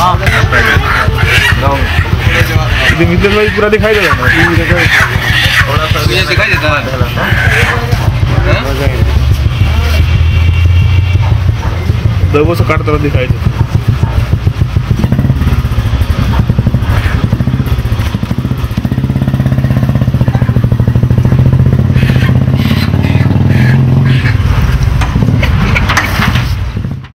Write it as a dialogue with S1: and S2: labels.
S1: हाँ पूरा दिखाई दे रहा है, थोड़ा सा दिखाई देता है, दबो से काट तरह दिखाई देता है।